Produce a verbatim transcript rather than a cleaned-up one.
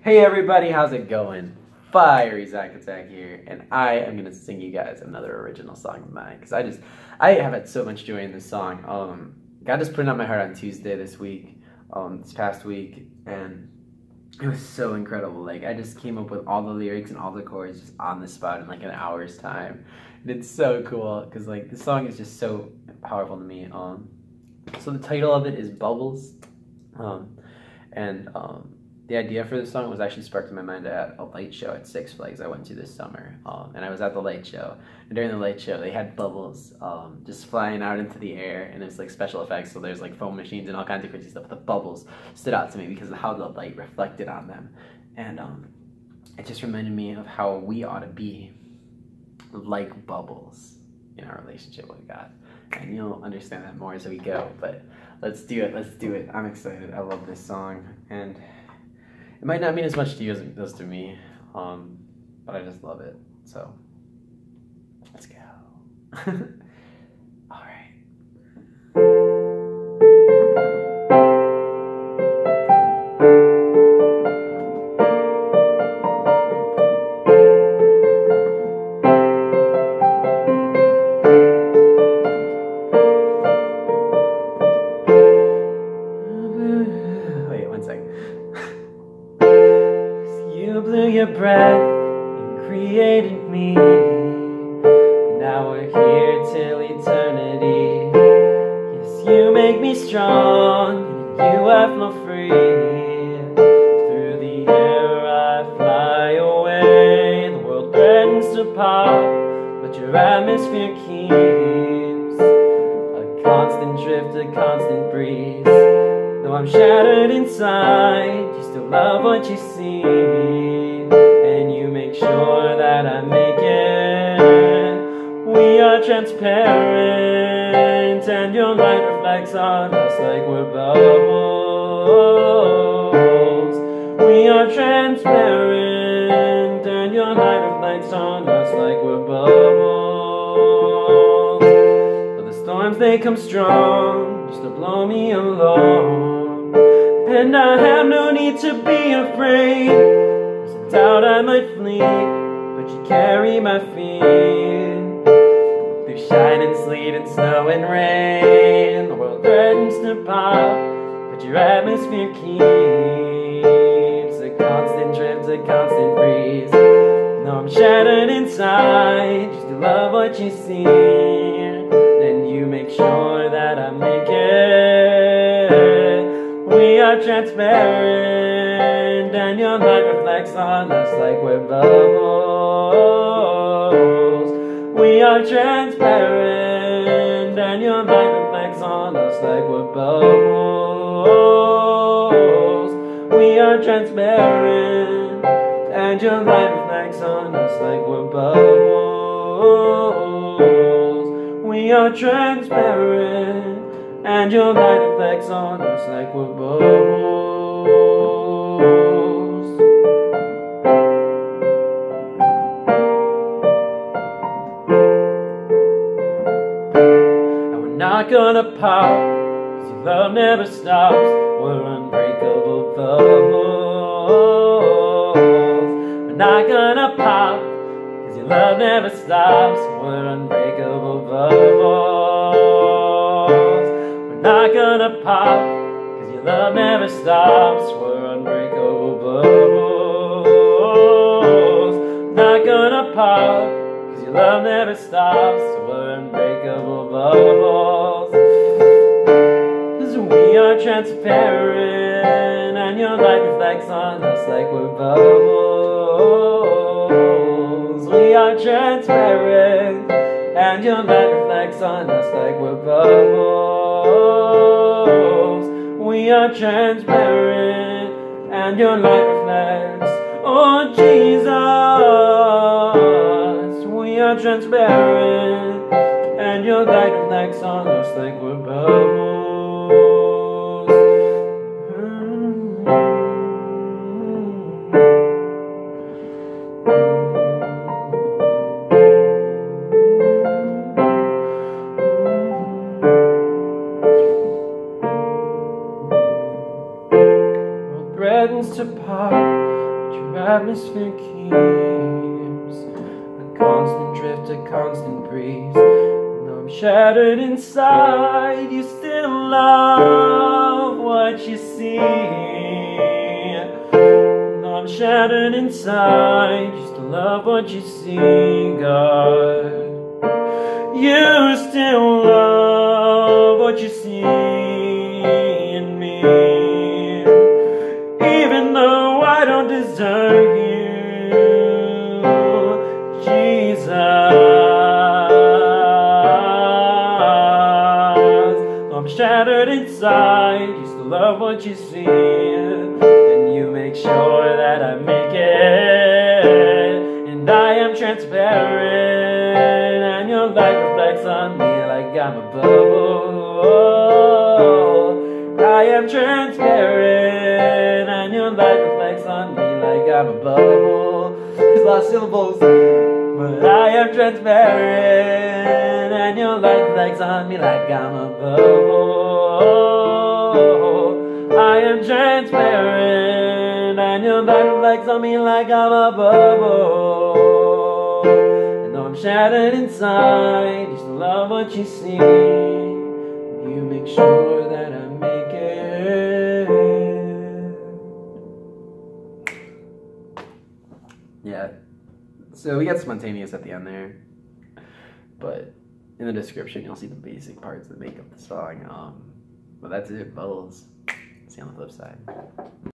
Hey everybody, how's it going? Fiery Zack Attack here, and I am gonna sing you guys another original song of mine because I just I have had so much joy in this song. Um, God just put it on my heart on Tuesday this week, um, this past week, and it was so incredible. Like I just came up with all the lyrics and all the chords just on the spot in like an hour's time, and it's so cool because like the song is just so powerful to me. Um, so the title of it is Bubbles, um, and um. The idea for this song was actually sparked in my mind at a light show at Six Flags I went to this summer. Um, and I was at the light show. And during the light show, they had bubbles um, just flying out into the air. And it's like special effects. So there's like foam machines and all kinds of crazy stuff. The bubbles stood out to me because of how the light reflected on them. And um, it just reminded me of how we ought to be like bubbles in our relationship with God. And you'll understand that more as we go. But let's do it. Let's do it. I'm excited. I love this song. And it might not mean as much to you as it does to me, um, but I just love it. So, let's go. All right. Wait, one second. You blew your breath and created me. Now we're here till eternity. Yes, you make me strong, and you I flow free. Through the air I fly away. The world threatens to pop, but your atmosphere keeps a constant drift, a constant breeze. Though I'm shattered inside, you still love what you see, and you make sure that I make it. We are transparent, and your light reflects on us like we're bubbles. We are transparent, and your light reflects on us like we're bubbles. But the storms, they come strong, just to blow me along. And I have no need to be afraid. There's a doubt I might flee, but you carry my feet. Through shine and sleet and snow and rain, the world threatens to pop, but your atmosphere keeps a constant drift, a constant breeze. Though I'm shattered inside, just to love what you see. Then you make sure that I make it. We are transparent, and your light reflects on us like we're bubbles. We are transparent, and your light reflects on us like we're bubbles. We are transparent, and your light reflects on us like we're bubbles. We are transparent, and your light reflects on us like we're bubbles. And we're not gonna pop, cause your love never stops. We're unbreakable bubbles. We're not gonna pop, cause your love never stops. We're unbreakable bubbles. Not gonna pop, cause your love never stops. We're unbreakable bubbles. Not gonna pop, cause your love never stops. We're unbreakable bubbles. Cause we are transparent, and your light reflects on us like we're bubbles. We are transparent, and your light reflects on us like we're bubbles. We are transparent, and your light reflects, oh Jesus. We are transparent, and your light reflects on us like we're bubbles. Threatens to pop, atmosphere keeps a constant drift, a constant breeze. Though I'm shattered inside, you still love what you see. Though I'm shattered inside, you still love what you see, God. You still love what you see in me. Even though I don't deserve you, Jesus. Though I'm shattered inside, you still love what you see. And you make sure that I make it. And I am transparent, and your light reflects on me like I'm a bubble. I am transparent, and your light reflects on me like I'm a bubble. There's a lot of syllables. But I am transparent, and your light reflects on me like I'm a bubble. I am transparent, and your light reflects on me like I'm a bubble. And though I'm shattered inside, you still love what you see. You make sure that I make it. Yeah. So we got spontaneous at the end there, but in the description you'll see the basic parts that make up the song. Um, but that's it, bubbles. See you on the flip side.